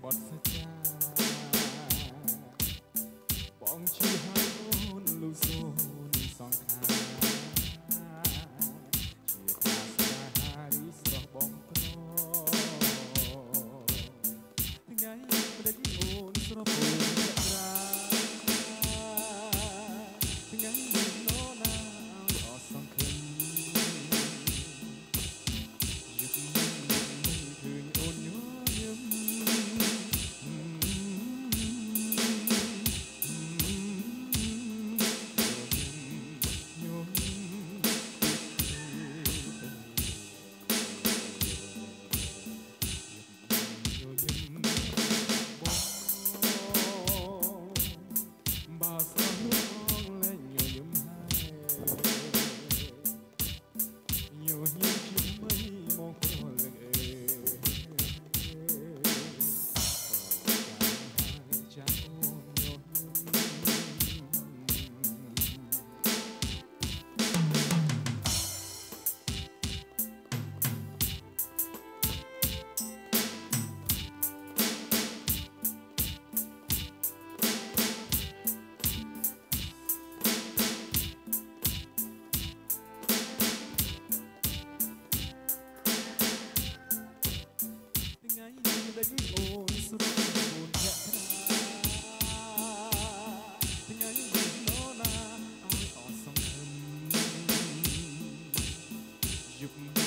ត់សច្ចាបងជឿឲ្យអូនលូសូនសងខាជាថាស្នេហារីស្រស់បងក្រថ្ងៃផ្ដេចអូនស្រពោនត្រាថ្ងៃនេះនរណាឲ្យអស់សង្ឃឹមយប់នេះឃើញអូនញញឹមបាសរងលែងញញឹមហើយញញឹមជាមួយមកក្រលើកអេចាំអូនញញឹមថ្ងៃនេះដេញអូនស្រស់អូនភក្ត្រាថ្ងៃនេះនរណាឲ្យអស់សង្ឃឹមយប់